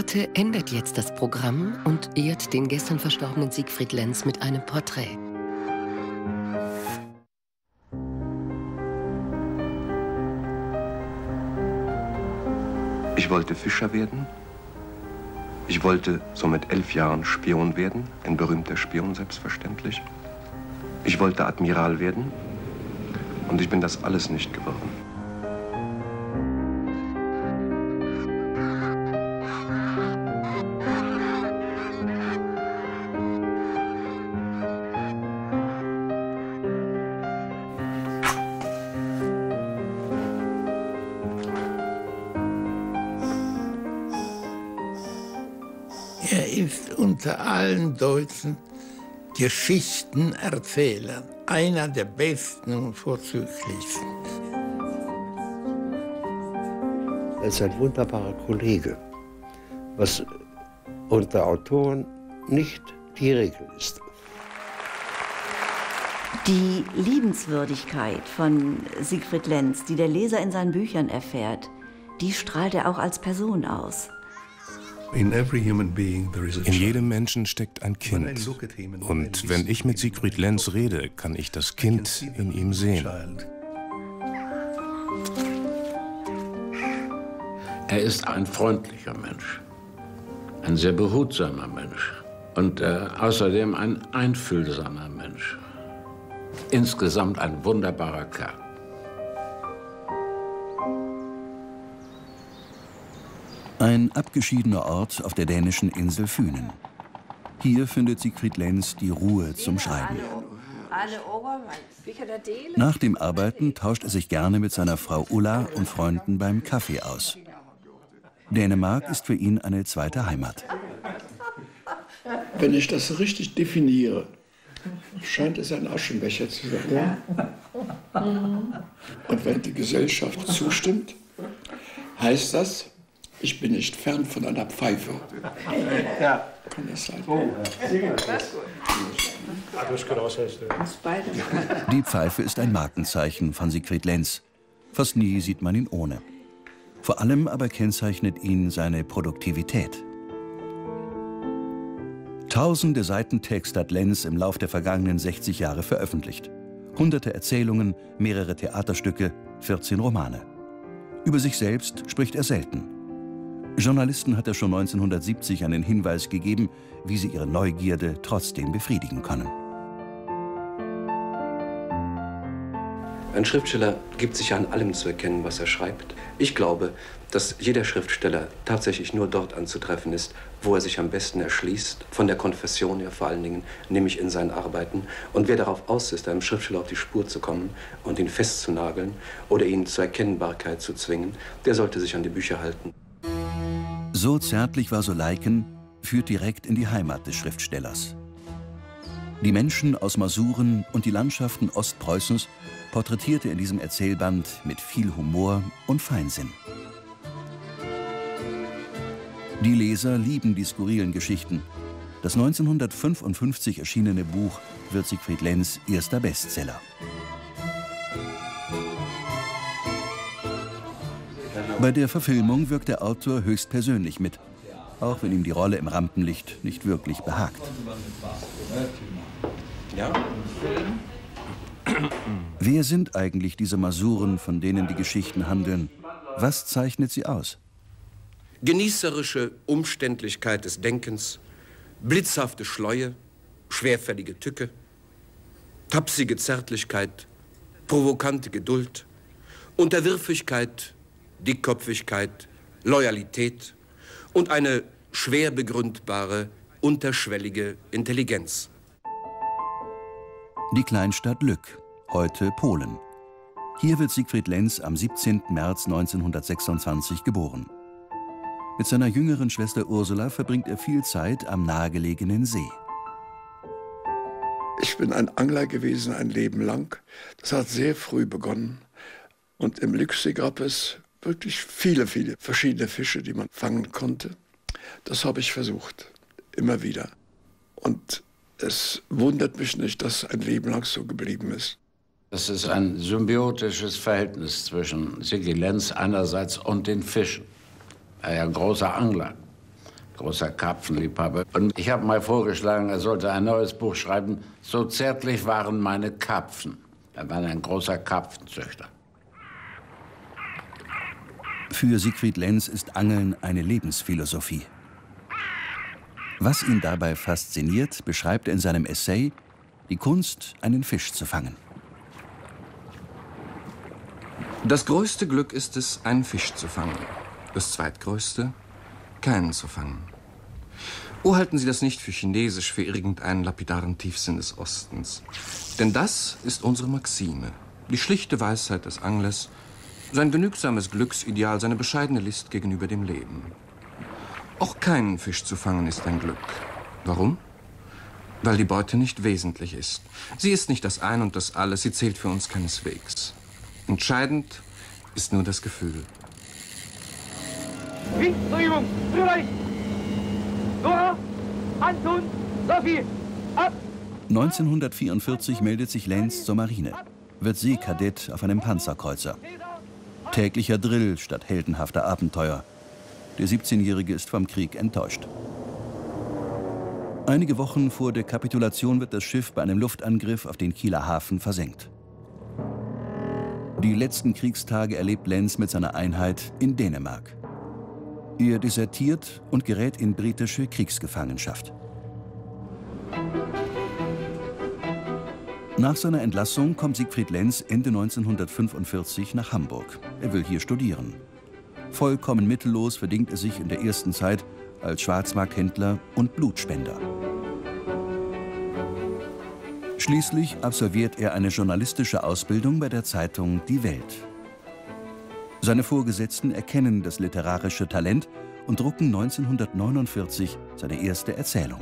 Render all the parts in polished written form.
Arte ändert jetzt das Programm und ehrt den gestern verstorbenen Siegfried Lenz mit einem Porträt. Ich wollte Fischer werden. Ich wollte so mit 11 Jahren Spion werden, ein berühmter Spion selbstverständlich. Ich wollte Admiral werden und ich bin das alles nicht geworden. Er ist unter allen deutschen Geschichtenerzählern einer der besten und vorzüglichsten. Er ist ein wunderbarer Kollege, was unter Autoren nicht die Regel ist. Die Liebenswürdigkeit von Siegfried Lenz, die der Leser in seinen Büchern erfährt, die strahlt er auch als Person aus. In jedem Menschen steckt ein Kind. Und wenn ich mit Siegfried Lenz rede, kann ich das Kind in ihm sehen. Er ist ein freundlicher Mensch, ein sehr behutsamer Mensch und außerdem ein einfühlsamer Mensch. Insgesamt ein wunderbarer Kerl. Ein abgeschiedener Ort auf der dänischen Insel Fünen. Hier findet Siegfried Lenz die Ruhe zum Schreiben. Nach dem Arbeiten tauscht er sich gerne mit seiner Frau Ulla und Freunden beim Kaffee aus. Dänemark ist für ihn eine zweite Heimat. Wenn ich das richtig definiere, scheint es ein Aschenbecher zu sein. Und wenn die Gesellschaft zustimmt, heißt das, ich bin nicht fern von einer Pfeife. Ja. Kann das sein? Die Pfeife ist ein Markenzeichen von Siegfried Lenz. Fast nie sieht man ihn ohne. Vor allem aber kennzeichnet ihn seine Produktivität. Tausende Seiten Text hat Lenz im Lauf der vergangenen 60 Jahre veröffentlicht. Hunderte Erzählungen, mehrere Theaterstücke, 14 Romane. Über sich selbst spricht er selten. Journalisten hat er schon 1970 einen Hinweis gegeben, wie sie ihre Neugierde trotzdem befriedigen können. Ein Schriftsteller gibt sich ja an allem zu erkennen, was er schreibt. Ich glaube, dass jeder Schriftsteller tatsächlich nur dort anzutreffen ist, wo er sich am besten erschließt, von der Konfession her vor allen Dingen, nämlich in seinen Arbeiten. Und wer darauf aus ist, einem Schriftsteller auf die Spur zu kommen und ihn festzunageln oder ihn zur Erkennbarkeit zu zwingen, der sollte sich an die Bücher halten. So zärtlich war Soleiken führt direkt in die Heimat des Schriftstellers. Die Menschen aus Masuren und die Landschaften Ostpreußens porträtierte in diesem Erzählband mit viel Humor und Feinsinn. Die Leser lieben die skurrilen Geschichten. Das 1955 erschienene Buch wird Siegfried Lenz erster Bestseller. Bei der Verfilmung wirkt der Autor höchstpersönlich mit, auch wenn ihm die Rolle im Rampenlicht nicht wirklich behagt. Ja? Wer sind eigentlich diese Masuren, von denen die Geschichten handeln? Was zeichnet sie aus? Genießerische Umständlichkeit des Denkens, blitzhafte Schleue, schwerfällige Tücke, tapsige Zärtlichkeit, provokante Geduld, Unterwürfigkeit, Dickkopfigkeit, Loyalität und eine schwer begründbare, unterschwellige Intelligenz. Die Kleinstadt Lück, heute Polen. Hier wird Siegfried Lenz am 17. März 1926 geboren. Mit seiner jüngeren Schwester Ursula verbringt er viel Zeit am nahegelegenen See. Ich bin ein Angler gewesen ein Leben lang. Das hat sehr früh begonnen. Und im Lücksee gab es wirklich viele verschiedene Fische, die man fangen konnte. Das habe ich versucht, immer wieder. Und es wundert mich nicht, dass ein Leben lang so geblieben ist. Das ist ein symbiotisches Verhältnis zwischen Siggi Lenz einerseits und den Fischen. Er ist ja ein großer Angler. großer Karpfenliebhaber. Und ich habe mal vorgeschlagen, er sollte ein neues Buch schreiben. So zärtlich waren meine Karpfen. Er war ein großer Karpfenzüchter. Für Siegfried Lenz ist Angeln eine Lebensphilosophie. Was ihn dabei fasziniert, beschreibt er in seinem Essay Die Kunst, einen Fisch zu fangen. Das größte Glück ist es, einen Fisch zu fangen. Das zweitgrößte, keinen zu fangen. Oh, halten Sie das nicht für chinesisch, für irgendeinen lapidaren Tiefsinn des Ostens. Denn das ist unsere Maxime, die schlichte Weisheit des Anglers, sein genügsames Glücksideal, seine bescheidene List gegenüber dem Leben. Auch keinen Fisch zu fangen ist ein Glück. Warum? Weil die Beute nicht wesentlich ist. Sie ist nicht das Ein und das Alles, sie zählt für uns keineswegs. Entscheidend ist nur das Gefühl. 1944 meldet sich Lenz zur Marine, wird Seekadett auf einem Panzerkreuzer. Täglicher Drill statt heldenhafter Abenteuer. Der 17-Jährige ist vom Krieg enttäuscht. Einige Wochen vor der Kapitulation wird das Schiff bei einem Luftangriff auf den Kieler Hafen versenkt. Die letzten Kriegstage erlebt Lenz mit seiner Einheit in Dänemark. Er desertiert und gerät in britische Kriegsgefangenschaft. Nach seiner Entlassung kommt Siegfried Lenz Ende 1945 nach Hamburg. Er will hier studieren. Vollkommen mittellos verdingt er sich in der ersten Zeit als Schwarzmarkthändler und Blutspender. Schließlich absolviert er eine journalistische Ausbildung bei der Zeitung Die Welt. Seine Vorgesetzten erkennen das literarische Talent und drucken 1949 seine erste Erzählung.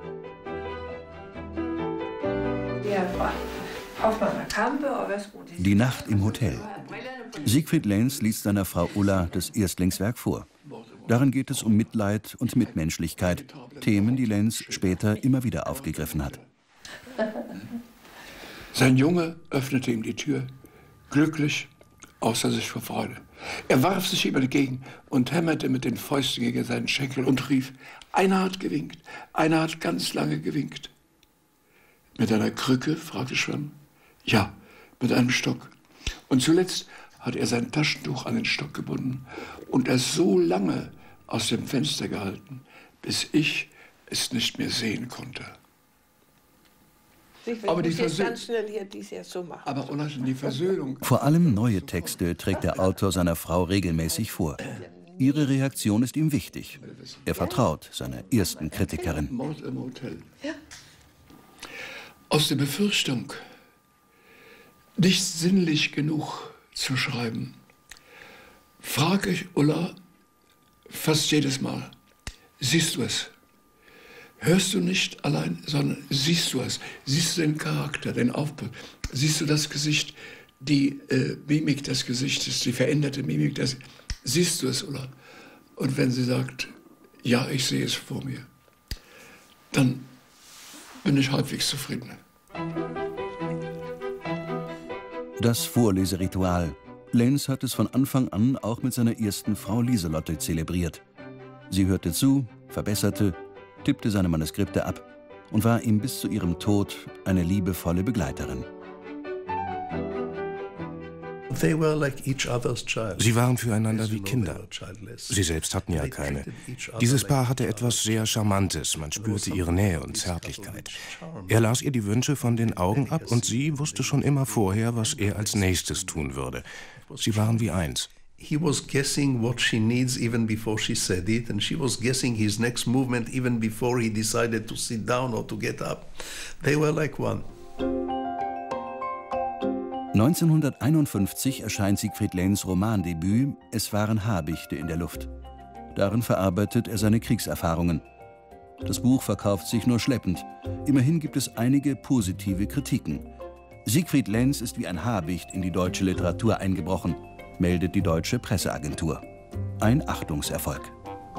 Die Nacht im Hotel. Siegfried Lenz liest seiner Frau Ulla das Erstlingswerk vor. Darin geht es um Mitleid und Mitmenschlichkeit, Themen, die Lenz später immer wieder aufgegriffen hat. Sein Junge öffnete ihm die Tür, glücklich, außer sich vor Freude. Er warf sich ihm entgegen und hämmerte mit den Fäusten gegen seinen Schenkel und rief, einer hat gewinkt, einer hat ganz lange gewinkt. Mit einer Krücke, fragte Schwamm. Ja, mit einem Stock. Und zuletzt hat er sein Taschentuch an den Stock gebunden und es so lange aus dem Fenster gehalten, bis ich es nicht mehr sehen konnte. Aber die Versöhnung. Vor allem neue Texte trägt der Autor seiner Frau regelmäßig vor. Ihre Reaktion ist ihm wichtig. Er vertraut seiner ersten Kritikerin. Mord im Hotel. Aus der Befürchtung, nicht sinnlich genug zu schreiben, frage ich Ulla fast jedes Mal, siehst du es? Hörst du nicht allein, sondern siehst du es? Siehst du den Charakter, den Aufbau? Siehst du das Gesicht, die Mimik des Gesichtes, die veränderte Mimik des... Siehst du es, Ulla? Und wenn sie sagt, ja, ich sehe es vor mir, dann bin ich halbwegs zufrieden. Das Vorleseritual. Lenz hat es von Anfang an auch mit seiner ersten Frau Lieselotte zelebriert. Sie hörte zu, verbesserte, tippte seine Manuskripte ab und war ihm bis zu ihrem Tod eine liebevolle Begleiterin. Sie waren füreinander wie Kinder. Sie selbst hatten ja keine. Dieses Paar hatte etwas sehr Charmantes. Man spürte ihre Nähe und Zärtlichkeit. Er las ihr die Wünsche von den Augen ab und sie wusste schon immer vorher, was er als nächstes tun würde. Sie waren wie eins. He was guessing what she needs even before she said it, and she was guessing his next movement even before he decided to sit down or to get up. They were like one. 1951 erscheint Siegfried Lenz' Romandebüt »Es waren Habichte in der Luft«. Darin verarbeitet er seine Kriegserfahrungen. Das Buch verkauft sich nur schleppend. Immerhin gibt es einige positive Kritiken. Siegfried Lenz ist wie ein Habicht in die deutsche Literatur eingebrochen, meldet die Deutsche Presseagentur. Ein Achtungserfolg.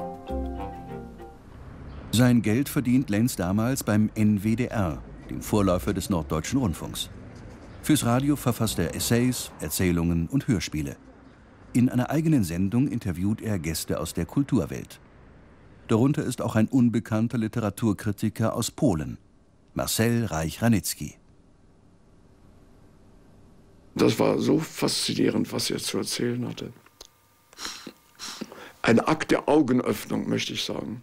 Sein Geld verdient Lenz damals beim NWDR, dem Vorläufer des Norddeutschen Rundfunks. Fürs Radio verfasst er Essays, Erzählungen und Hörspiele. In einer eigenen Sendung interviewt er Gäste aus der Kulturwelt. Darunter ist auch ein unbekannter Literaturkritiker aus Polen, Marcel Reich-Ranitzky. Das war so faszinierend, was er zu erzählen hatte. Ein Akt der Augenöffnung, möchte ich sagen.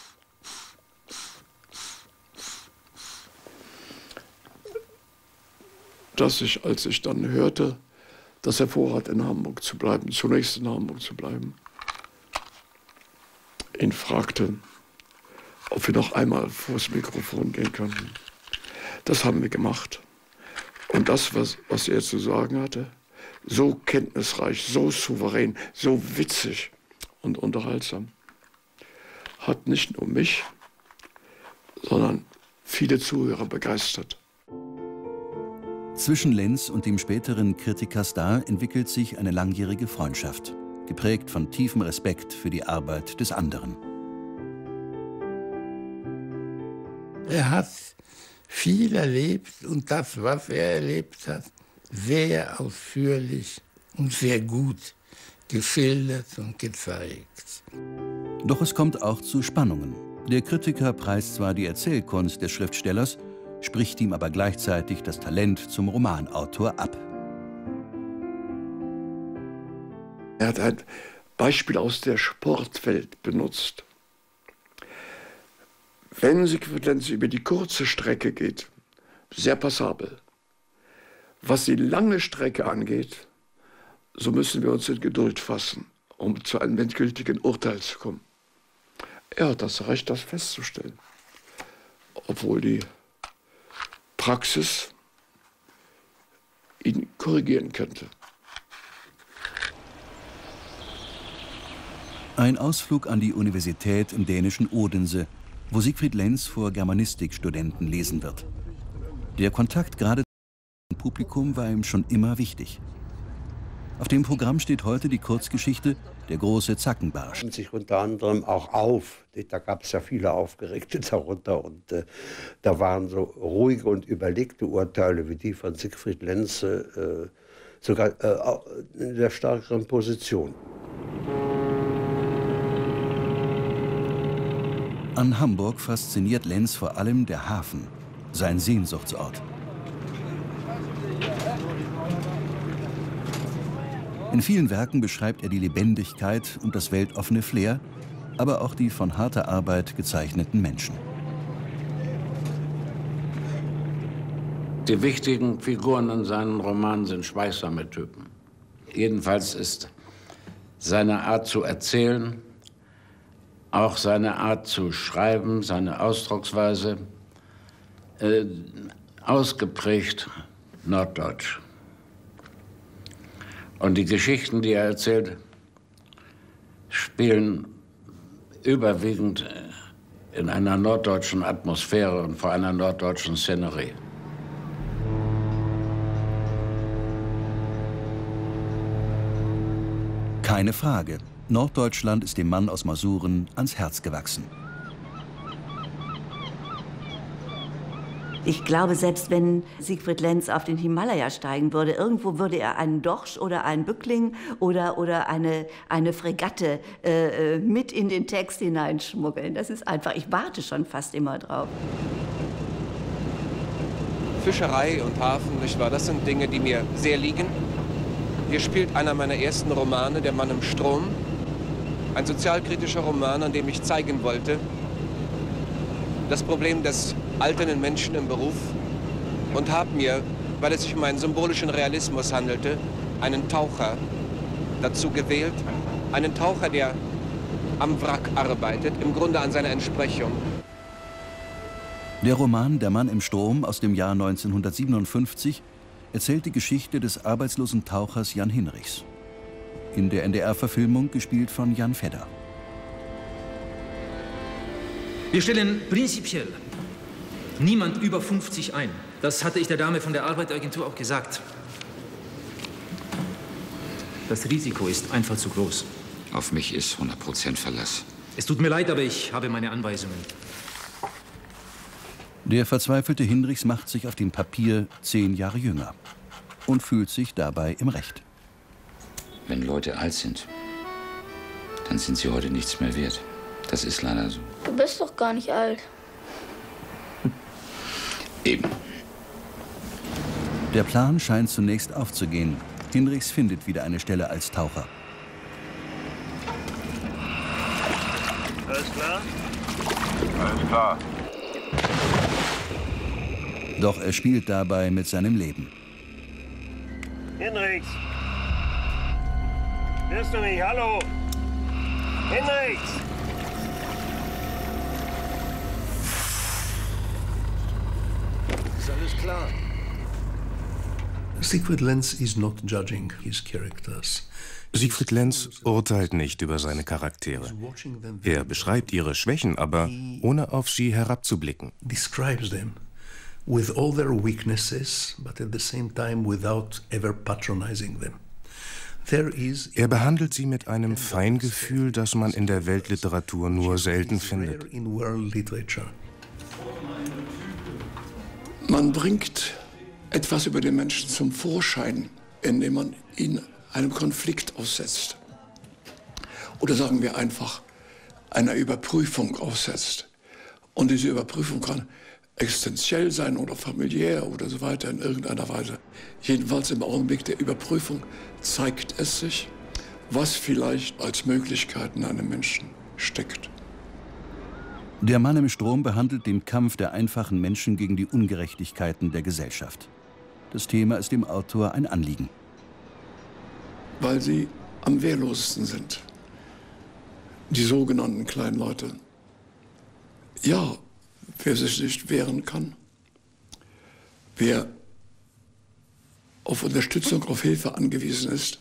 Dass ich, als ich dann hörte, dass er vorhat, in Hamburg zu bleiben, zunächst in Hamburg zu bleiben, ihn fragte, ob wir noch einmal vor das Mikrofon gehen könnten. Das haben wir gemacht. Und das, was er zu sagen hatte, so kenntnisreich, so souverän, so witzig und unterhaltsam, hat nicht nur mich, sondern viele Zuhörer begeistert. Zwischen Lenz und dem späteren Kritikerstar entwickelt sich eine langjährige Freundschaft, geprägt von tiefem Respekt für die Arbeit des anderen. Er hat viel erlebt und das, was er erlebt hat, sehr ausführlich und sehr gut geschildert und gezeigt. Doch es kommt auch zu Spannungen. Der Kritiker preist zwar die Erzählkunst des Schriftstellers, spricht ihm aber gleichzeitig das Talent zum Romanautor ab. Er hat ein Beispiel aus der Sportwelt benutzt. Wenn Siegfried Lenz über die kurze Strecke geht, sehr passabel. Was die lange Strecke angeht, so müssen wir uns in Geduld fassen, um zu einem endgültigen Urteil zu kommen. Er hat das Recht, das festzustellen, obwohl die Praxis ihn korrigieren könnte. Ein Ausflug an die Universität im dänischen Odense, wo Siegfried Lenz vor Germanistikstudenten lesen wird. Der Kontakt gerade zum Publikum war ihm schon immer wichtig. Auf dem Programm steht heute die Kurzgeschichte Der große Zackenbarsch. Sich unter anderem auch auf. Da gab es ja viele Aufgeregte darunter. Und da waren so ruhige und überlegte Urteile wie die von Siegfried Lenz sogar in der stärkeren Position. An Hamburg fasziniert Lenz vor allem der Hafen, sein Sehnsuchtsort. In vielen Werken beschreibt er die Lebendigkeit und das weltoffene Flair, aber auch die von harter Arbeit gezeichneten Menschen. Die wichtigen Figuren in seinen Romanen sind schweigsame Typen. Jedenfalls ist seine Art zu erzählen, auch seine Art zu schreiben, seine Ausdrucksweise ausgeprägt norddeutsch. Und die Geschichten, die er erzählt, spielen überwiegend in einer norddeutschen Atmosphäre und vor einer norddeutschen Szenerie. Keine Frage, Norddeutschland ist dem Mann aus Masuren ans Herz gewachsen. Ich glaube, selbst wenn Siegfried Lenz auf den Himalaya steigen würde, irgendwo würde er einen Dorsch oder einen Bückling oder eine Fregatte mit in den Text hineinschmuggeln. Das ist einfach, ich warte schon fast immer drauf. Fischerei und Hafen, nicht wahr? Das sind Dinge, die mir sehr liegen. Hier spielt einer meiner ersten Romane, Der Mann im Strom. Ein sozialkritischer Roman, an dem ich zeigen wollte, das Problem des alternden Menschen im Beruf, und habe mir, weil es sich um einen symbolischen Realismus handelte, einen Taucher dazu gewählt. Einen Taucher, der am Wrack arbeitet, im Grunde an seiner Entsprechung. Der Roman Der Mann im Sturm aus dem Jahr 1957 erzählt die Geschichte des arbeitslosen Tauchers Jan Hinrichs. In der NDR-Verfilmung gespielt von Jan Fedder. Wir stellen prinzipiell niemand über 50 ein. Das hatte ich der Dame von der Arbeitsagentur auch gesagt. Das Risiko ist einfach zu groß. Auf mich ist 100% Verlass. Es tut mir leid, aber ich habe meine Anweisungen. Der verzweifelte Hinrichs macht sich auf dem Papier 10 Jahre jünger und fühlt sich dabei im Recht. Wenn Leute alt sind, dann sind sie heute nichts mehr wert. Das ist leider so. Du bist doch gar nicht alt. Eben. Der Plan scheint zunächst aufzugehen. Hinrichs findet wieder eine Stelle als Taucher. Alles klar? Alles klar. Doch er spielt dabei mit seinem Leben. Hinrichs! Hörst du mich? Hallo? Hinrichs! Ist alles klar? Siegfried Lenz is not judging his characters. Siegfried Lenz urteilt nicht über seine Charaktere. Er beschreibt ihre Schwächen, aber ohne auf sie herabzublicken. Describes them with all their weaknesses, but at the same time without ever patronizing them. Er behandelt sie mit einem Feingefühl, das man in der Weltliteratur nur selten findet. Man bringt etwas über den Menschen zum Vorschein, indem man ihn einem Konflikt aussetzt. Oder sagen wir einfach, einer Überprüfung aussetzt. Und diese Überprüfung kann existenziell sein oder familiär oder so weiter in irgendeiner Weise. Jedenfalls im Augenblick der Überprüfung zeigt es sich, was vielleicht als Möglichkeit in einem Menschen steckt. Der Mann im Strom behandelt den Kampf der einfachen Menschen gegen die Ungerechtigkeiten der Gesellschaft. Das Thema ist dem Autor ein Anliegen. Weil sie am wehrlosesten sind. Die sogenannten kleinen Leute. Ja, wer sich nicht wehren kann, wer auf Unterstützung, auf Hilfe angewiesen ist,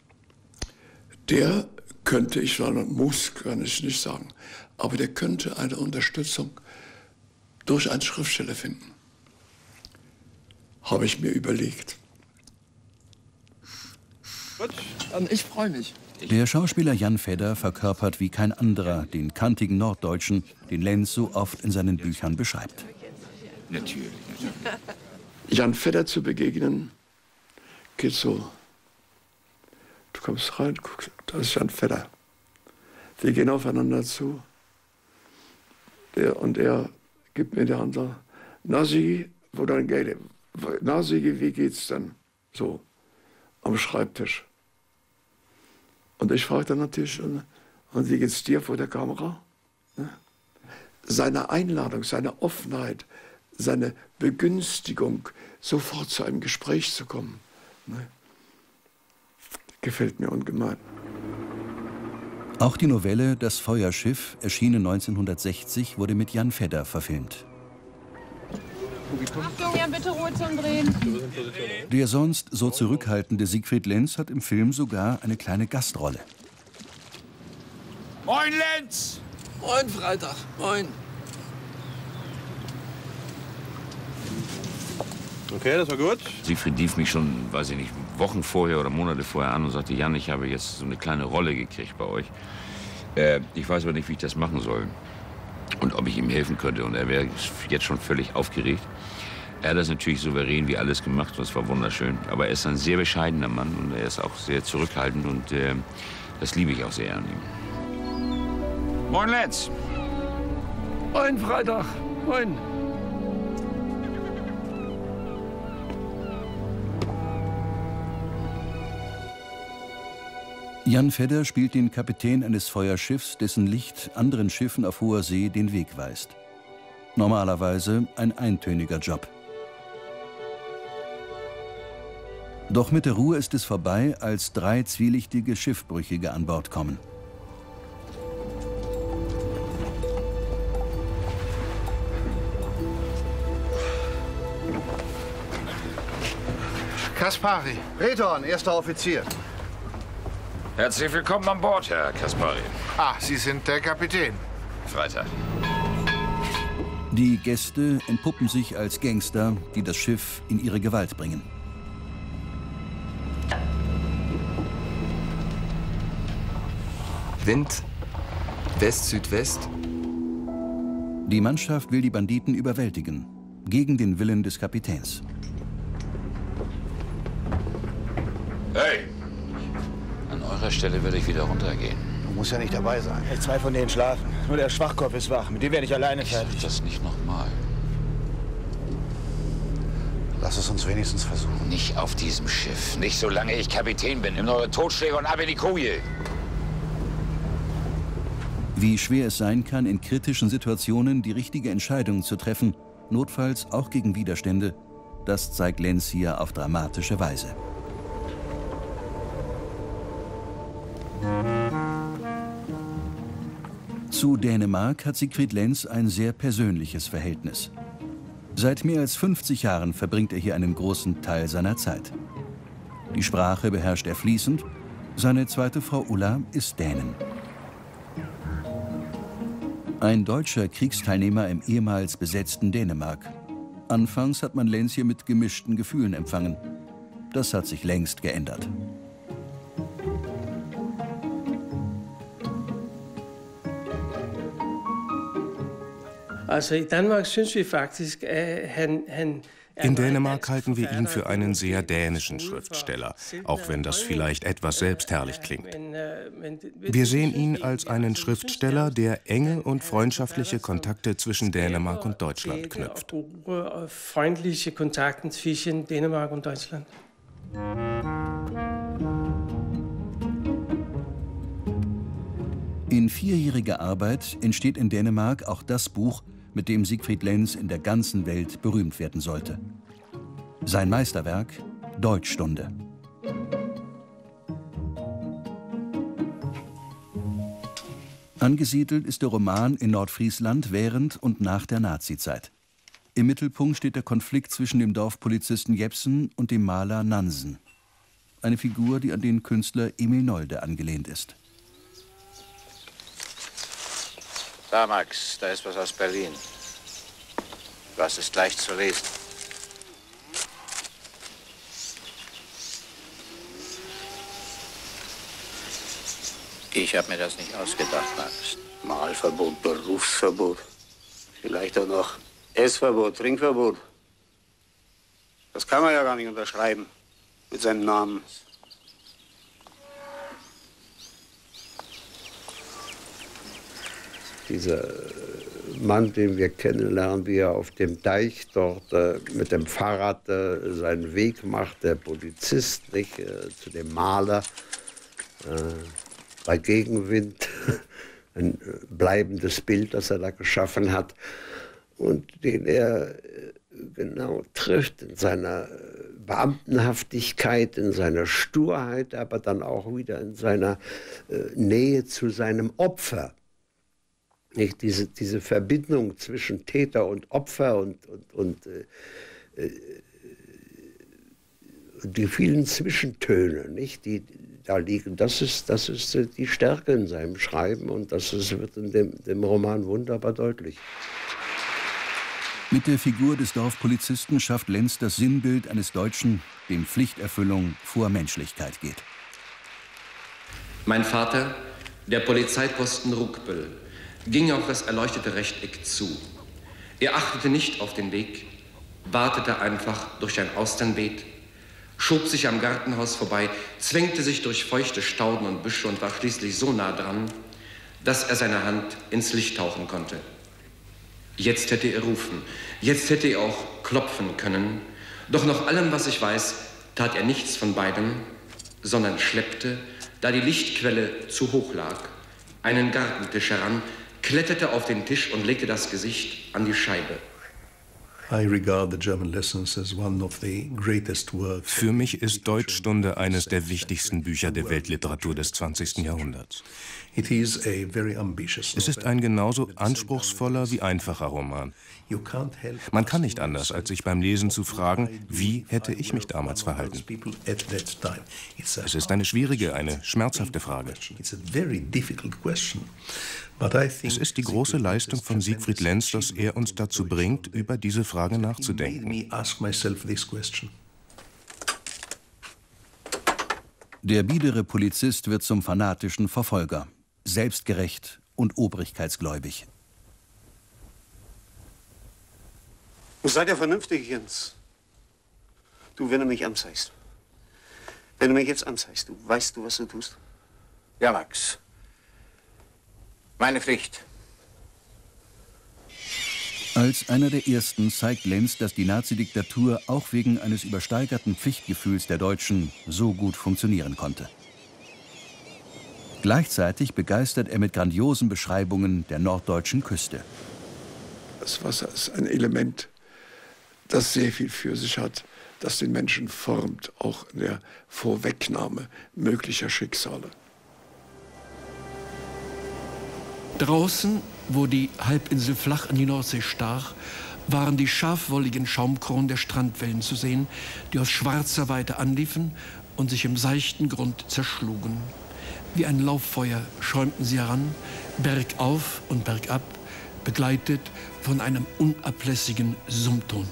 der könnte, ich sagen, muss, kann ich nicht sagen, aber der könnte eine Unterstützung durch einen Schriftsteller finden. Habe ich mir überlegt. Gut, dann ich freue mich. Der Schauspieler Jan Fedder verkörpert wie kein anderer den kantigen Norddeutschen, den Lenz so oft in seinen Büchern beschreibt. Natürlich. Jan Fedder zu begegnen, geht so. Du kommst rein, guckst, da ist Jan Fedder. Wir gehen aufeinander zu. Er gibt mir die Hand. Na Sigi, wo dein Geld? Na Sigi, wie geht's denn? So, am Schreibtisch. Und ich frage dann natürlich, und wie geht's dir vor der Kamera? Seine Einladung, seine Offenheit, seine Begünstigung, sofort zu einem Gespräch zu kommen, gefällt mir ungemein. Auch die Novelle Das Feuerschiff, erschienen 1960, wurde mit Jan Fedder verfilmt. Achtung, ja, bitte Ruhe zum Drehen. Der sonst so zurückhaltende Siegfried Lenz hat im Film sogar eine kleine Gastrolle. Moin, Lenz! Moin, Freitag. Moin. Okay, das war gut. Siegfried rief mich schon, weiß ich nicht, Wochen vorher oder Monate vorher an und sagte, Jan, ich habe jetzt so eine kleine Rolle gekriegt bei euch. Ich weiß aber nicht, wie ich das machen soll. Und ob ich ihm helfen könnte. Und er wäre jetzt schon völlig aufgeregt. Er hat das natürlich souverän wie alles gemacht und es war wunderschön. Aber er ist ein sehr bescheidener Mann und er ist auch sehr zurückhaltend und das liebe ich auch sehr an ihm. Moin, Lenz. Moin, Freitag. Moin. Jan Fedder spielt den Kapitän eines Feuerschiffs, dessen Licht anderen Schiffen auf hoher See den Weg weist. Normalerweise ein eintöniger Job. Doch mit der Ruhe ist es vorbei, als 3 zwielichtige Schiffbrüchige an Bord kommen. Kaspari, Rhetorn, erster Offizier. Herzlich willkommen an Bord, Herr Kaspari. Ah, Sie sind der Kapitän. Freitag. Die Gäste entpuppen sich als Gangster, die das Schiff in ihre Gewalt bringen. Wind, West-Südwest. Die Mannschaft will die Banditen überwältigen, gegen den Willen des Kapitäns. Hey! An eurer Stelle würde ich wieder runtergehen. muss ja nicht dabei sein. Hey, 2 von denen schlafen. Nur der Schwachkopf ist wach. Mit dem werde ich alleine fertig. Das nicht nochmal. Lass es uns wenigstens versuchen. Nicht auf diesem Schiff. Nicht solange ich Kapitän bin. Nimm eure Totschläge und ab in die Koje. Wie schwer es sein kann, in kritischen Situationen die richtige Entscheidung zu treffen, notfalls auch gegen Widerstände, das zeigt Lenz hier auf dramatische Weise. Zu Dänemark hat Siegfried Lenz ein sehr persönliches Verhältnis. Seit mehr als 50 Jahren verbringt er hier einen großen Teil seiner Zeit. Die Sprache beherrscht er fließend, seine zweite Frau Ulla ist Dänin. Ein deutscher Kriegsteilnehmer im ehemals besetzten Dänemark. Anfangs hat man Lenz hier mit gemischten Gefühlen empfangen. Das hat sich längst geändert. Also in Danmark synes vi faktisk, at In Dänemark halten wir ihn für einen sehr dänischen Schriftsteller, auch wenn das vielleicht etwas selbstherrlich klingt. Wir sehen ihn als einen Schriftsteller, der enge und freundschaftliche Kontakte zwischen Dänemark und Deutschland knüpft. Freundliche Kontakte zwischen Dänemark und Deutschland. In 4-jähriger Arbeit entsteht in Dänemark auch das Buch, mit dem Siegfried Lenz in der ganzen Welt berühmt werden sollte. Sein Meisterwerk Deutschstunde. Angesiedelt ist der Roman in Nordfriesland während und nach der Nazizeit. Im Mittelpunkt steht der Konflikt zwischen dem Dorfpolizisten Jepsen und dem Maler Nansen. Eine Figur, die an den Künstler Emil Nolde angelehnt ist. Da, Max, da ist was aus Berlin. Was ist leicht zu lesen? Ich habe mir das nicht ausgedacht, Max. Malverbot, Berufsverbot. Vielleicht auch noch Essverbot, Trinkverbot. Das kann man ja gar nicht unterschreiben mit seinem Namen. Dieser Mann, den wir kennenlernen, wie er auf dem Deich dort mit dem Fahrrad seinen Weg macht, der Polizist, nicht, zu dem Maler, bei Gegenwind, ein bleibendes Bild, das er da geschaffen hat und den er genau trifft in seiner Beamtenhaftigkeit, in seiner Sturheit, aber dann auch wieder in seiner Nähe zu seinem Opfer. Nicht? Diese Verbindung zwischen Täter und Opfer und die vielen Zwischentöne, nicht? Die da liegen, das ist die Stärke in seinem Schreiben und das wird in dem Roman wunderbar deutlich. Mit der Figur des Dorfpolizisten schafft Lenz das Sinnbild eines Deutschen, dem Pflichterfüllung vor Menschlichkeit geht. Mein Vater, der Polizeiposten Ruckbüll, ging auf das erleuchtete Rechteck zu. Er achtete nicht auf den Weg, wartete einfach durch ein Austernbeet, schob sich am Gartenhaus vorbei, zwängte sich durch feuchte Stauden und Büsche und war schließlich so nah dran, dass er seine Hand ins Licht tauchen konnte. Jetzt hätte er rufen, jetzt hätte er auch klopfen können, doch nach allem, was ich weiß, tat er nichts von beidem, sondern schleppte, da die Lichtquelle zu hoch lag, einen Gartentisch heran, kletterte auf den Tisch und legte das Gesicht an die Scheibe. Für mich ist Deutschstunde eines der wichtigsten Bücher der Weltliteratur des 20. Jahrhunderts. Es ist ein genauso anspruchsvoller wie einfacher Roman. Man kann nicht anders, als sich beim Lesen zu fragen, wie hätte ich mich damals verhalten? Es ist eine schwierige, eine schmerzhafte Frage. Es ist die große Leistung von Siegfried Lenz, dass er uns dazu bringt, über diese Frage nachzudenken. Der biedere Polizist wird zum fanatischen Verfolger, selbstgerecht und obrigkeitsgläubig. Seid ihr vernünftig, Jens? Du, wenn du mich anzeigst. Wenn du mich jetzt anzeigst, weißt du, was du tust? Ja, Max. Meine Pflicht. Als einer der ersten zeigt Lenz, dass die Nazidiktatur auch wegen eines übersteigerten Pflichtgefühls der Deutschen so gut funktionieren konnte. Gleichzeitig begeistert er mit grandiosen Beschreibungen der norddeutschen Küste. Das Wasser ist ein Element, das sehr viel für sich hat, das den Menschen formt, auch in der Vorwegnahme möglicher Schicksale. Draußen, wo die Halbinsel flach an die Nordsee stach, waren die scharfwolligen Schaumkronen der Strandwellen zu sehen, die aus schwarzer Weite anliefen und sich im seichten Grund zerschlugen. Wie ein Lauffeuer schäumten sie heran, bergauf und bergab, begleitet von einem unablässigen Summton.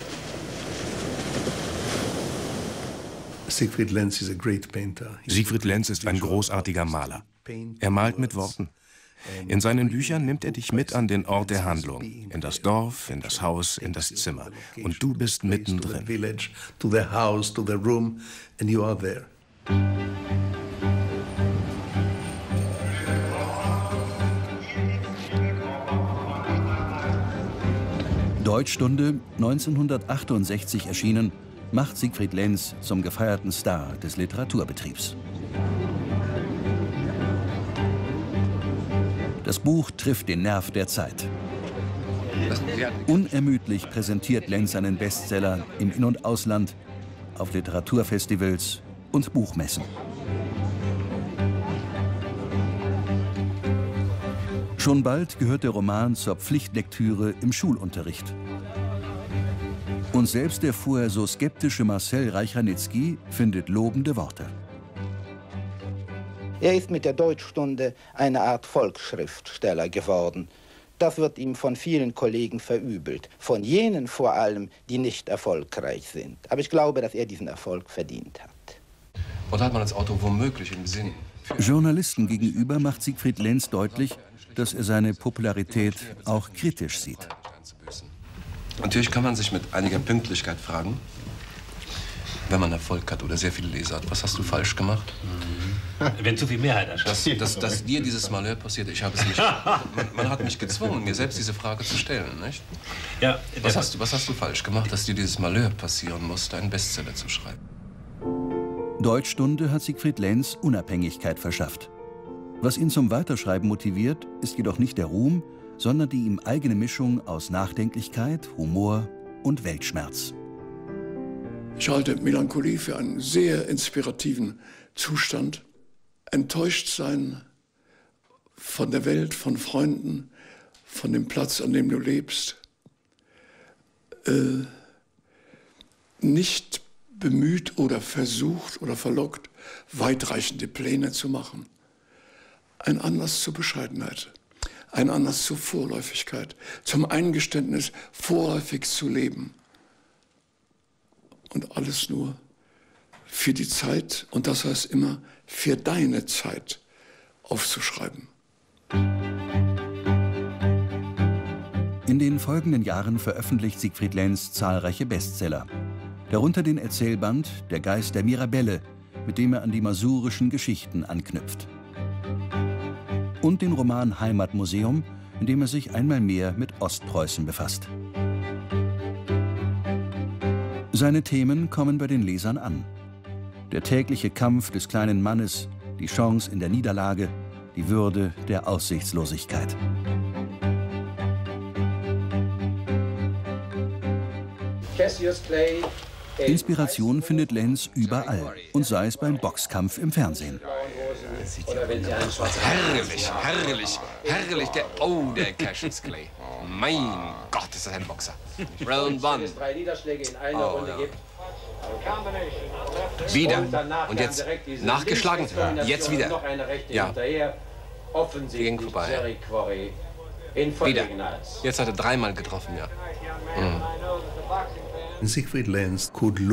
Siegfried Lenz ist ein großartiger Maler. Er malt mit Worten. In seinen Büchern nimmt er dich mit an den Ort der Handlung, in das Dorf, in das Haus, in das Zimmer. Und du bist mittendrin. Deutschstunde, 1968 erschienen, macht Siegfried Lenz zum gefeierten Star des Literaturbetriebs. Das Buch trifft den Nerv der Zeit. Unermüdlich präsentiert Lenz seinen Bestseller im In- und Ausland, auf Literaturfestivals und Buchmessen. Schon bald gehört der Roman zur Pflichtlektüre im Schulunterricht. Und selbst der vorher so skeptische Marcel Reich-Ranitzky findet lobende Worte. Er ist mit der Deutschstunde eine Art Volksschriftsteller geworden. Das wird ihm von vielen Kollegen verübelt, von jenen vor allem, die nicht erfolgreich sind. Aber ich glaube, dass er diesen Erfolg verdient hat. Und hat man das Auto womöglich im Sinn? Journalisten gegenüber macht Siegfried Lenz deutlich, dass er seine Popularität auch kritisch sieht. Natürlich kann man sich mit einiger Pünktlichkeit fragen, wenn man Erfolg hat oder sehr viele Leser hat, was hast du falsch gemacht? Wenn zu viel Mehrheit erscheint. Dass dir dieses Malheur passiert, ich habe es nicht. Man hat mich gezwungen, mir selbst diese Frage zu stellen, nicht? Ja, was hast du falsch gemacht, dass dir dieses Malheur passieren musste, einen Bestseller zu schreiben? Deutschstunde hat Siegfried Lenz Unabhängigkeit verschafft. Was ihn zum Weiterschreiben motiviert, ist jedoch nicht der Ruhm, sondern die ihm eigene Mischung aus Nachdenklichkeit, Humor und Weltschmerz. Ich halte Melancholie für einen sehr inspirativen Zustand. Enttäuscht sein von der Welt, von Freunden, von dem Platz, an dem du lebst. Nicht bemüht oder versucht oder verlockt, weitreichende Pläne zu machen. Ein Anlass zur Bescheidenheit, ein Anlass zur Vorläufigkeit, zum Eingeständnis, vorläufig zu leben. Und alles nur für die Zeit, und das heißt immer für deine Zeit, aufzuschreiben. In den folgenden Jahren veröffentlicht Siegfried Lenz zahlreiche Bestseller. Darunter den Erzählband Der Geist der Mirabelle, mit dem er an die masurischen Geschichten anknüpft. Und den Roman Heimatmuseum, in dem er sich einmal mehr mit Ostpreußen befasst. Seine Themen kommen bei den Lesern an. Der tägliche Kampf des kleinen Mannes, die Chance in der Niederlage, die Würde der Aussichtslosigkeit. Inspiration findet Lenz überall, und sei es beim Boxkampf im Fernsehen. Herrlich, herrlich, herrlich. Der Cassius Clay. Mein Gott, ist das ein Boxer. Round one. Oh, ja. Wieder. Und jetzt nachgeschlagen. Jetzt wieder. Ja. Ging vorbei. Wieder. Jetzt hat er dreimal getroffen, ja. Siegfried Lenz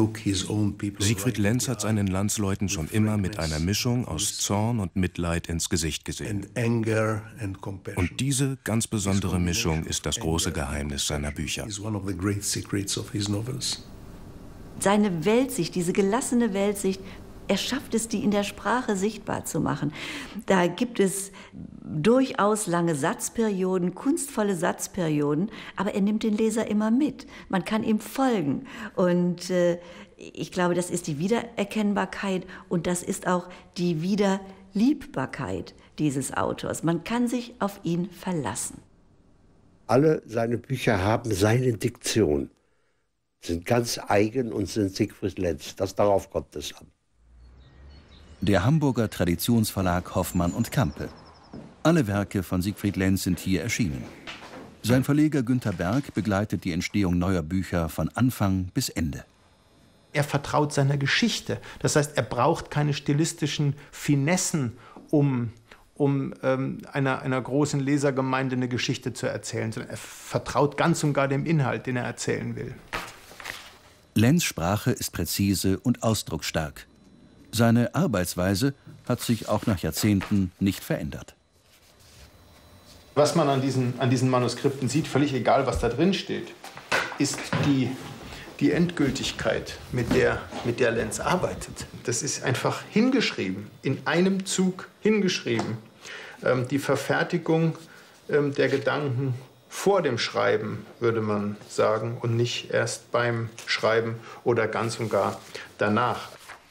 hat seinen Landsleuten schon immer mit einer Mischung aus Zorn und Mitleid ins Gesicht gesehen. Und diese ganz besondere Mischung ist das große Geheimnis seiner Bücher. Seine Weltsicht, diese gelassene Weltsicht, er schafft es, die in der Sprache sichtbar zu machen. Da gibt es durchaus lange Satzperioden, kunstvolle Satzperioden, aber er nimmt den Leser immer mit. Man kann ihm folgen. Und ich glaube, das ist die Wiedererkennbarkeit und das ist auch die Wiederliebbarkeit dieses Autors. Man kann sich auf ihn verlassen. Alle seine Bücher haben seine Diktion, sind ganz eigen und sind Siegfried Lenz. Darauf kommt es an. Der Hamburger Traditionsverlag Hoffmann und Campe. Alle Werke von Siegfried Lenz sind hier erschienen. Sein Verleger Günter Berg begleitet die Entstehung neuer Bücher von Anfang bis Ende. Er vertraut seiner Geschichte. Das heißt, er braucht keine stilistischen Finessen, um einer großen Lesergemeinde eine Geschichte zu erzählen, sondern er vertraut ganz und gar dem Inhalt, den er erzählen will. Lenz' Sprache ist präzise und ausdrucksstark. Seine Arbeitsweise hat sich auch nach Jahrzehnten nicht verändert. Was man an diesen Manuskripten sieht, völlig egal, was da drin steht, ist die Endgültigkeit, mit der Lenz arbeitet. Das ist einfach hingeschrieben, in einem Zug hingeschrieben. Die Verfertigung der Gedanken vor dem Schreiben, würde man sagen, und nicht erst beim Schreiben oder ganz und gar danach.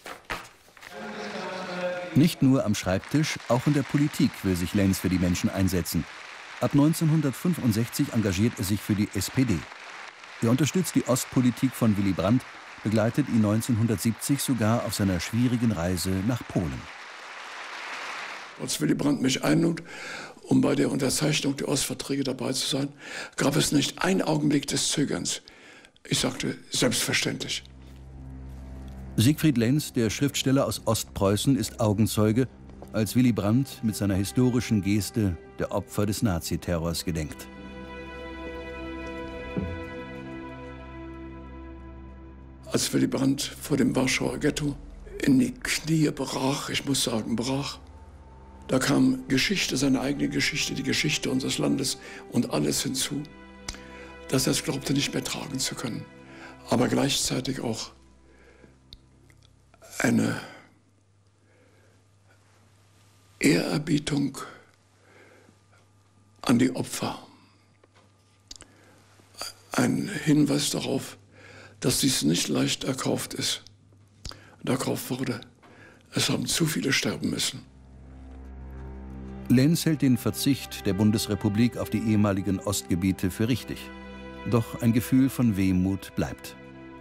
Nicht nur am Schreibtisch, auch in der Politik will sich Lenz für die Menschen einsetzen. Ab 1965 engagiert er sich für die SPD. Er unterstützt die Ostpolitik von Willy Brandt, begleitet ihn 1970 sogar auf seiner schwierigen Reise nach Polen. Als Willy Brandt mich einlud, um bei der Unterzeichnung der Ostverträge dabei zu sein, gab es nicht einen Augenblick des Zögerns. Ich sagte, selbstverständlich. Siegfried Lenz, der Schriftsteller aus Ostpreußen, ist Augenzeuge, als Willy Brandt mit seiner historischen Geste der Opfer des Naziterrors gedenkt. Als Willy Brandt vor dem Warschauer Ghetto in die Knie brach, ich muss sagen brach, da kam Geschichte, seine eigene Geschichte, die Geschichte unseres Landes und alles hinzu, dass er es glaubte, nicht mehr tragen zu können. Aber gleichzeitig auch eine Ehrerbietung an die Opfer. Ein Hinweis darauf, dass dies nicht leicht erkauft ist und erkauft wurde. Es haben zu viele sterben müssen. Lenz hält den Verzicht der Bundesrepublik auf die ehemaligen Ostgebiete für richtig. Doch ein Gefühl von Wehmut bleibt.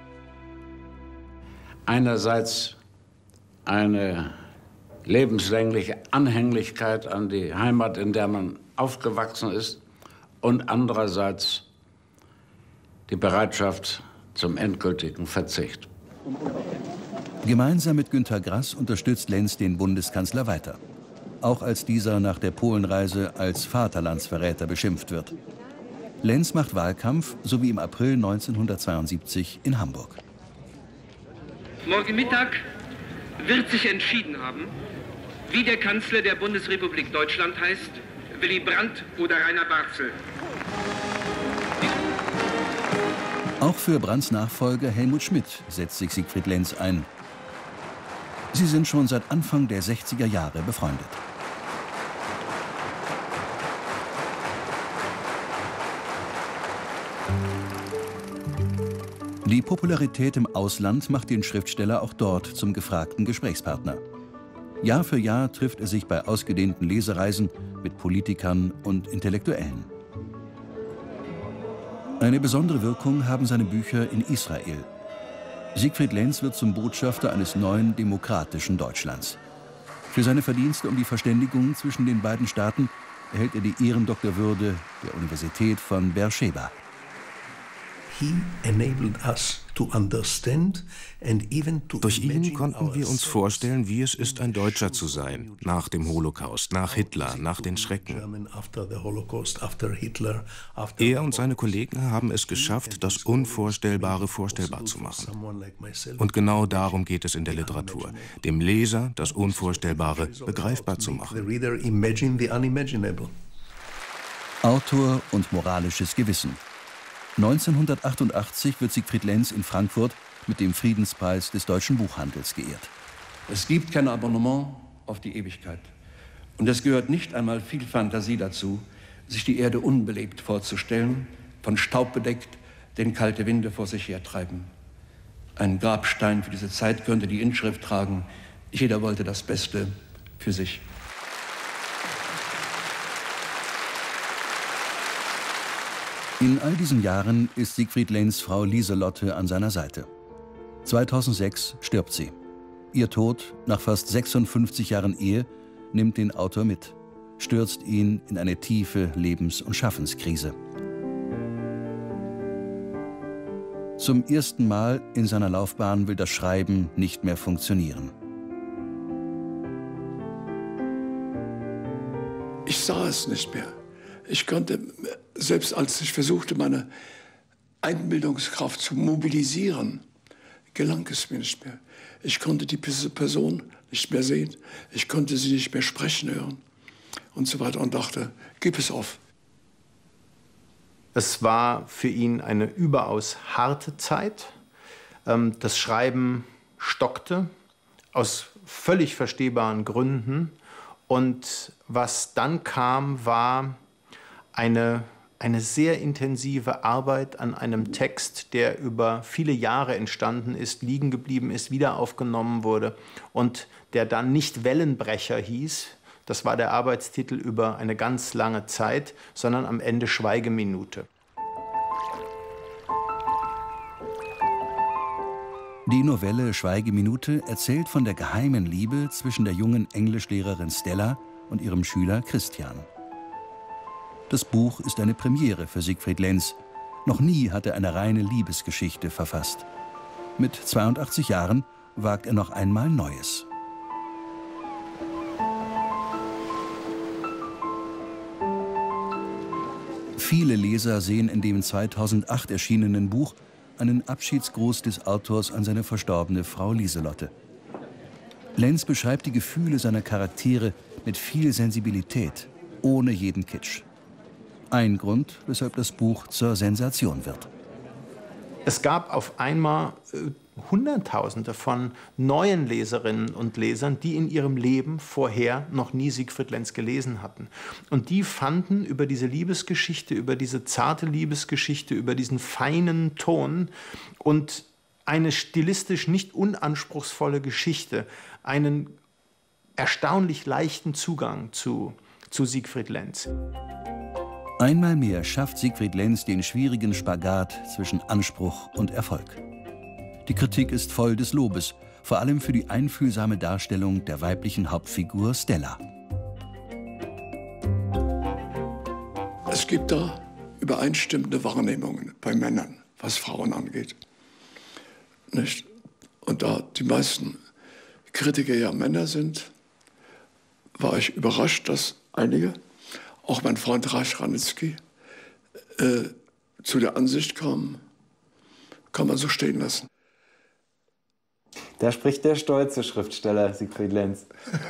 Einerseits eine lebenslängliche Anhänglichkeit an die Heimat, in der man aufgewachsen ist, und andererseits die Bereitschaft zum endgültigen Verzicht. Gemeinsam mit Günter Grass unterstützt Lenz den Bundeskanzler weiter. Auch als dieser nach der Polenreise als Vaterlandsverräter beschimpft wird. Lenz macht Wahlkampf, so wie im April 1972 in Hamburg. Morgen Mittag wird sich entschieden haben, wie der Kanzler der Bundesrepublik Deutschland heißt, Willy Brandt oder Rainer Barzel. Auch für Brandts Nachfolger Helmut Schmidt setzt sich Siegfried Lenz ein. Sie sind schon seit Anfang der 60er Jahre befreundet. Die Popularität im Ausland macht den Schriftsteller auch dort zum gefragten Gesprächspartner. Jahr für Jahr trifft er sich bei ausgedehnten Lesereisen mit Politikern und Intellektuellen. Eine besondere Wirkung haben seine Bücher in Israel. Siegfried Lenz wird zum Botschafter eines neuen demokratischen Deutschlands. Für seine Verdienste um die Verständigung zwischen den beiden Staaten erhält er die Ehrendoktorwürde der Universität von Beersheba. Durch ihn konnten wir uns vorstellen, wie es ist, ein Deutscher zu sein, nach dem Holocaust, nach Hitler, nach den Schrecken. Er und seine Kollegen haben es geschafft, das Unvorstellbare vorstellbar zu machen. Und genau darum geht es in der Literatur, dem Leser das Unvorstellbare begreifbar zu machen. Autor und moralisches Gewissen. 1988 wird Siegfried Lenz in Frankfurt mit dem Friedenspreis des deutschen Buchhandels geehrt. Es gibt kein Abonnement auf die Ewigkeit. Und es gehört nicht einmal viel Fantasie dazu, sich die Erde unbelebt vorzustellen, von Staub bedeckt, den kalte Winde vor sich hertreiben. Ein Grabstein für diese Zeit könnte die Inschrift tragen: Jeder wollte das Beste für sich. In all diesen Jahren ist Siegfried Lenz Frau Lieselotte an seiner Seite. 2006 stirbt sie. Ihr Tod nach fast 56 Jahren Ehe nimmt den Autor mit, stürzt ihn in eine tiefe Lebens- und Schaffenskrise. Zum ersten Mal in seiner Laufbahn will das Schreiben nicht mehr funktionieren. Ich sah es nicht mehr. Ich konnte, selbst als ich versuchte, meine Einbildungskraft zu mobilisieren, gelang es mir nicht mehr. Ich konnte die Person nicht mehr sehen, ich konnte sie nicht mehr sprechen hören und so weiter und dachte, gib es auf. Es war für ihn eine überaus harte Zeit. Das Schreiben stockte aus völlig verstehbaren Gründen. Und was dann kam, war eine sehr intensive Arbeit an einem Text, der über viele Jahre entstanden ist, liegen geblieben ist, wieder aufgenommen wurde und der dann nicht Wellenbrecher hieß. Das war der Arbeitstitel über eine ganz lange Zeit, sondern am Ende Schweigeminute. Die Novelle Schweigeminute erzählt von der geheimen Liebe zwischen der jungen Englischlehrerin Stella und ihrem Schüler Christian. Das Buch ist eine Premiere für Siegfried Lenz. Noch nie hat er eine reine Liebesgeschichte verfasst. Mit 82 Jahren wagt er noch einmal Neues. Viele Leser sehen in dem 2008 erschienenen Buch einen Abschiedsgruß des Autors an seine verstorbene Frau Lieselotte. Lenz beschreibt die Gefühle seiner Charaktere mit viel Sensibilität, ohne jeden Kitsch. Ein Grund, weshalb das Buch zur Sensation wird. Es gab auf einmal Hunderttausende von neuen Leserinnen und Lesern, die in ihrem Leben vorher noch nie Siegfried Lenz gelesen hatten. Und die fanden über diese Liebesgeschichte, über diese zarte Liebesgeschichte, über diesen feinen Ton und eine stilistisch nicht unanspruchsvolle Geschichte einen erstaunlich leichten Zugang zu Siegfried Lenz. Einmal mehr schafft Siegfried Lenz den schwierigen Spagat zwischen Anspruch und Erfolg. Die Kritik ist voll des Lobes, vor allem für die einfühlsame Darstellung der weiblichen Hauptfigur Stella. Es gibt da übereinstimmende Wahrnehmungen bei Männern, was Frauen angeht. Nicht? Und da die meisten Kritiker ja Männer sind, war ich überrascht, dass einige, auch mein Freund Reich Ranitzky, zu der Ansicht kamen, kann man so stehen lassen. Da spricht der stolze Schriftsteller Siegfried Lenz.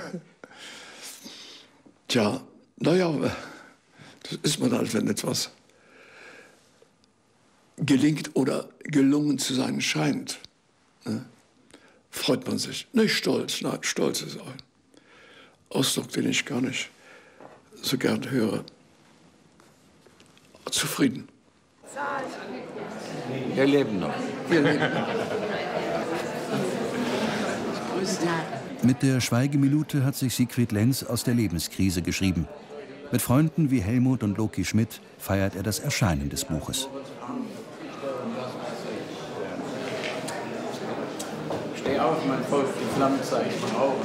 Tja, naja, das ist man halt, wenn etwas gelingt oder gelungen zu sein scheint. Ne? Freut man sich. Nicht stolz, nein, stolz ist ein Ausdruck, den ich gar nicht so gern höre. Zufrieden. Wir leben noch. Wir leben noch. Mit der Schweigeminute hat sich Siegfried Lenz aus der Lebenskrise geschrieben. Mit Freunden wie Helmut und Loki Schmidt feiert er das Erscheinen des Buches. Steh auf, mein Volk, die Flammen zeigt mal auf.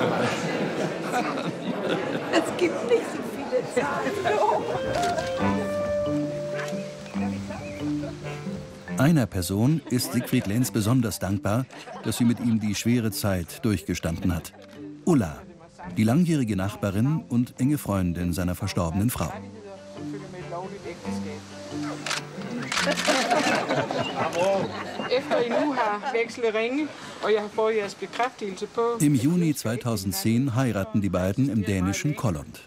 Es gibt nicht so viele Zahlen. Einer Person ist Siegfried Lenz besonders dankbar, dass sie mit ihm die schwere Zeit durchgestanden hat. Ulla, die langjährige Nachbarin und enge Freundin seiner verstorbenen Frau. Im Juni 2010 heiraten die beiden im dänischen Kollund.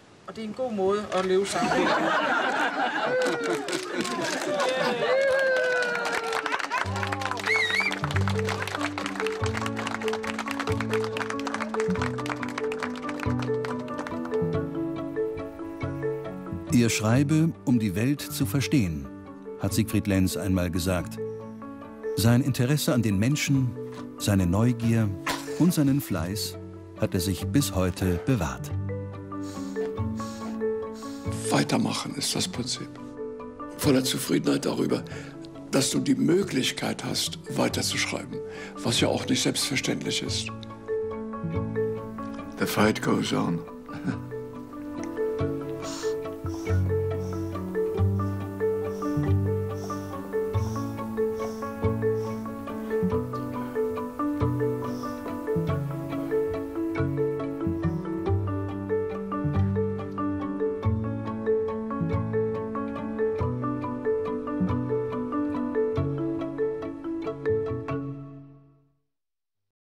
Er schreibe, um die Welt zu verstehen, hat Siegfried Lenz einmal gesagt. Sein Interesse an den Menschen, seine Neugier und seinen Fleiß hat er sich bis heute bewahrt. Weitermachen ist das Prinzip. Voller Zufriedenheit darüber, dass du die Möglichkeit hast, weiterzuschreiben, was ja auch nicht selbstverständlich ist. The fight goes on.